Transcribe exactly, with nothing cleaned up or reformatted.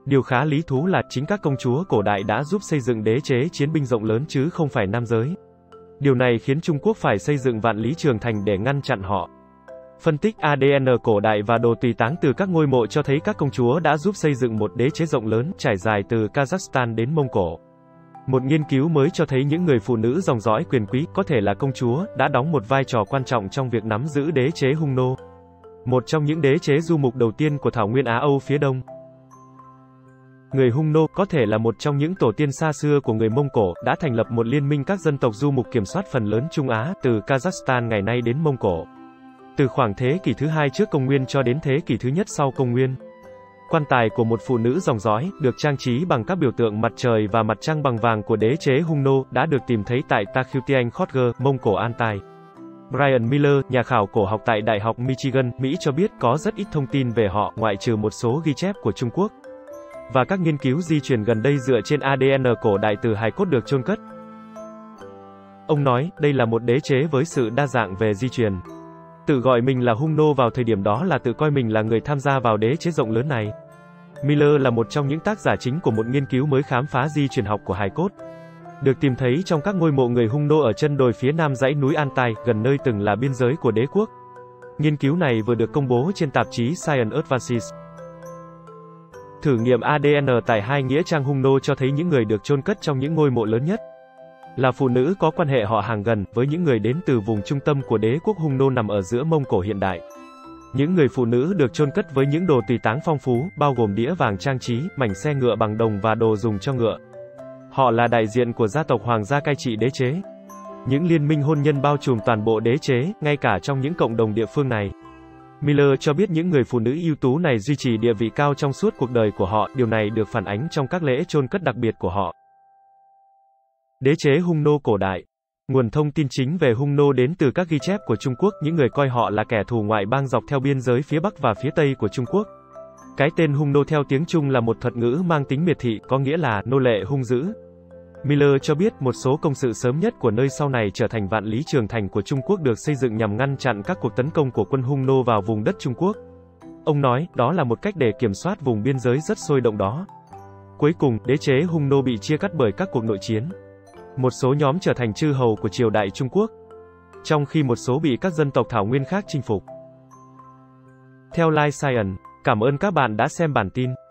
Điều khá lý thú là, chính các công chúa cổ đại đã giúp xây dựng đế chế chiến binh rộng lớn chứ không phải nam giới. Điều này khiến Trung Quốc phải xây dựng Vạn Lý Trường Thành để ngăn chặn họ. Phân tích a đê en cổ đại và đồ tùy táng từ các ngôi mộ cho thấy các công chúa đã giúp xây dựng một đế chế rộng lớn, trải dài từ Kazakhstan đến Mông Cổ. Một nghiên cứu mới cho thấy những người phụ nữ dòng dõi quyền quý, có thể là công chúa, đã đóng một vai trò quan trọng trong việc nắm giữ đế chế Hung Nô, một trong những đế chế du mục đầu tiên của thảo nguyên Á Âu phía đông. Người Hung Nô, có thể là một trong những tổ tiên xa xưa của người Mông Cổ, đã thành lập một liên minh các dân tộc du mục kiểm soát phần lớn Trung Á, từ Kazakhstan ngày nay đến Mông Cổ. Từ khoảng thế kỷ thứ hai trước công nguyên cho đến thế kỷ thứ nhất sau công nguyên. Quan tài của một phụ nữ dòng dõi, được trang trí bằng các biểu tượng mặt trời và mặt trăng bằng vàng của đế chế Hung Nô, đã được tìm thấy tại Takhutiang Khotger, Mông Cổ Altai. Brian Miller, nhà khảo cổ học tại Đại học Michigan, Mỹ cho biết có rất ít thông tin về họ, ngoại trừ một số ghi chép của Trung Quốc. Và các nghiên cứu di truyền gần đây dựa trên a đê en cổ đại từ hài cốt được chôn cất. Ông nói, đây là một đế chế với sự đa dạng về di truyền. Tự gọi mình là Hung Nô vào thời điểm đó là tự coi mình là người tham gia vào đế chế rộng lớn này. Miller là một trong những tác giả chính của một nghiên cứu mới khám phá di truyền học của hài cốt, được tìm thấy trong các ngôi mộ người Hung Nô ở chân đồi phía nam dãy núi Altai, gần nơi từng là biên giới của đế quốc. Nghiên cứu này vừa được công bố trên tạp chí Science Advances. Thử nghiệm a đê en tại hai nghĩa trang Hung Nô cho thấy những người được chôn cất trong những ngôi mộ lớn nhất là phụ nữ có quan hệ họ hàng gần với những người đến từ vùng trung tâm của đế quốc Hung Nô nằm ở giữa Mông Cổ hiện đại. Những người phụ nữ được chôn cất với những đồ tùy táng phong phú, bao gồm đĩa vàng trang trí, mảnh xe ngựa bằng đồng và đồ dùng cho ngựa. Họ là đại diện của gia tộc hoàng gia cai trị đế chế. Những liên minh hôn nhân bao trùm toàn bộ đế chế, ngay cả trong những cộng đồng địa phương này. Miller cho biết những người phụ nữ ưu tú này duy trì địa vị cao trong suốt cuộc đời của họ, điều này được phản ánh trong các lễ chôn cất đặc biệt của họ. Đế chế Hung Nô cổ đại. Nguồn thông tin chính về Hung Nô đến từ các ghi chép của Trung Quốc, những người coi họ là kẻ thù ngoại bang dọc theo biên giới phía Bắc và phía Tây của Trung Quốc. Cái tên Hung Nô theo tiếng Trung là một thuật ngữ mang tính miệt thị, có nghĩa là nô lệ hung dữ. Miller cho biết một số công sự sớm nhất của nơi sau này trở thành Vạn Lý Trường Thành của Trung Quốc được xây dựng nhằm ngăn chặn các cuộc tấn công của quân Hung Nô vào vùng đất Trung Quốc. Ông nói, đó là một cách để kiểm soát vùng biên giới rất sôi động đó. Cuối cùng, đế chế Hung Nô bị chia cắt bởi các cuộc nội chiến. Một số nhóm trở thành chư hầu của triều đại Trung Quốc, trong khi một số bị các dân tộc thảo nguyên khác chinh phục. Theo Life Science, cảm ơn các bạn đã xem bản tin.